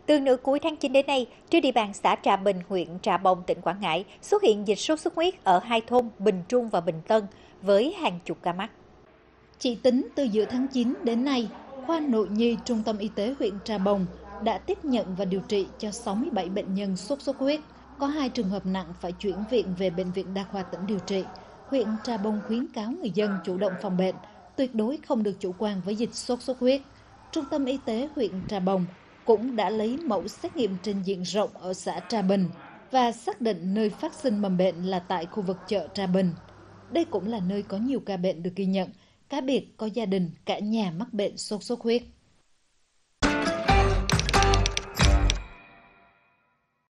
Từ nửa cuối tháng 9 đến nay, trên địa bàn xã Trà Bình, huyện Trà Bồng, tỉnh Quảng Ngãi xuất hiện dịch sốt xuất huyết ở hai thôn Bình Trung và Bình Tân với hàng chục ca mắc. Chỉ tính từ giữa tháng 9 đến nay, khoa nội nhi Trung tâm Y tế huyện Trà Bồng đã tiếp nhận và điều trị cho 67 bệnh nhân sốt xuất huyết. Có 2 trường hợp nặng phải chuyển viện về Bệnh viện Đa khoa tỉnh điều trị. Huyện Trà Bồng khuyến cáo người dân chủ động phòng bệnh, tuyệt đối không được chủ quan với dịch sốt xuất huyết. Trung tâm Y tế huyện Trà Bồng cũng đã lấy mẫu xét nghiệm trên diện rộng ở xã Trà Bình và xác định nơi phát sinh mầm bệnh là tại khu vực chợ Trà Bình. Đây cũng là nơi có nhiều ca bệnh được ghi nhận, cá biệt có gia đình cả nhà mắc bệnh sốt xuất huyết.